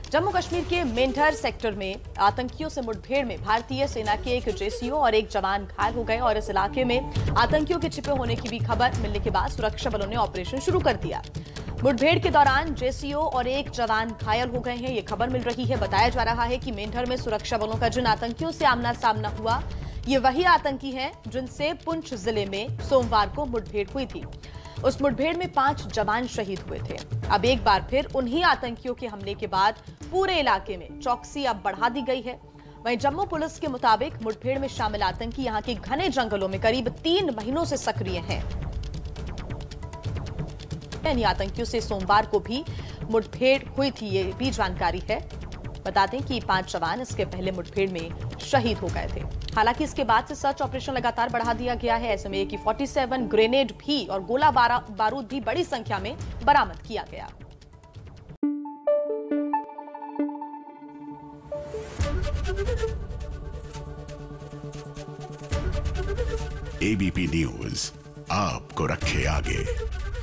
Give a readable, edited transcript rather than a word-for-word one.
जम्मू कश्मीर के मेंढर सेक्टर में आतंकियों से मुठभेड़ में भारतीय सेना के एक जेसीओ और एक जवान घायल हो गए और इस इलाके में आतंकियों के छिपे होने की भी खबर मिलने के बाद सुरक्षा बलों ने ऑपरेशन शुरू कर दिया। मुठभेड़ के दौरान जेसीओ और एक जवान घायल हो गए हैं, ये खबर मिल रही है। बताया जा रहा है कि मेंढर में सुरक्षा बलों का जिन आतंकियों से आमना सामना हुआ, ये वही आतंकी हैं जिनसे पुंछ जिले में सोमवार को मुठभेड़ हुई थी। उस मुठभेड़ में 5 जवान शहीद हुए थे। अब एक बार फिर उन्हीं आतंकियों के हमले के बाद पूरे इलाके में चौकसी अब बढ़ा दी गई है। वहीं जम्मू पुलिस के मुताबिक मुठभेड़ में शामिल आतंकी यहां के घने जंगलों में करीब 3 महीनों से सक्रिय हैं। इन आतंकियों से सोमवार को भी मुठभेड़ हुई थी, ये भी जानकारी है। बता दें कि 5 जवान इसके पहले मुठभेड़ में शहीद हो गए थे। हालांकि इसके बाद से सर्च ऑपरेशन लगातार बढ़ा दिया गया है। ऐसे में AK-47 ग्रेनेड भी और गोला बारूद भी बड़ी संख्या में बरामद किया गया। ABP न्यूज आपको रखे आगे।